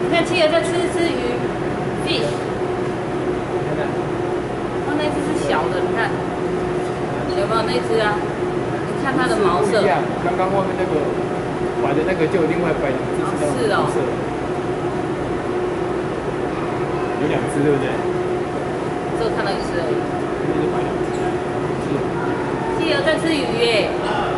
你看企鹅在吃鱼 ，fish。哦，那只是小的，你看，有没有那只啊？你看它的毛色。 不一样，刚刚外面那个摆的那个就有另外摆两只是那种色，有两只对不对？ 只有看到一只而已。 那就摆两只。 企鹅在吃鱼耶。